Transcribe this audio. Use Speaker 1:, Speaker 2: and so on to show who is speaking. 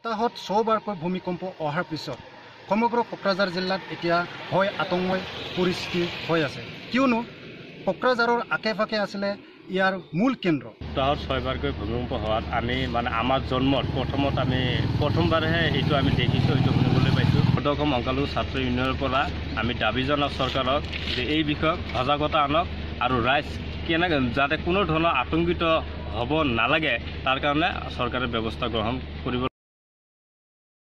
Speaker 1: সপ্তাহত 6 বাৰকৈ ভূমিকম্প অহাৰ পিছত সমগ্ৰ কোকৰাঝাৰ জিলাত এতিয়া ভয় আতংকময় পৰিস্থিতি হৈ আছে, কিয়নো কোকৰাঝাৰৰ আশে-পাশে আছিলে ইয়াৰ মূল কেন্দ্ৰ।
Speaker 2: সপ্তাহত 6 বাৰকৈ ভূমিকম্প হোৱাত আমি আমাৰ জন্মত প্ৰথমবাৰহে এইটো আমি দেখিছোঁ, এইটো শুনিবলৈ পাইছোঁ। সদকম অংকালু ছাত্ৰ ইউনিয়নৰ পৰা আমি দাবী জনাওঁ চৰকাৰক যে এই বিষয়ত সজাগতা আনক আৰু ৰাইজ কেনেকৈ যাতে কোনো ধৰণৰ আতংকিত হ'ব নালাগে তাৰ কাৰণে চৰকাৰে ব্যৱস্থা গ্ৰহণ কৰিব।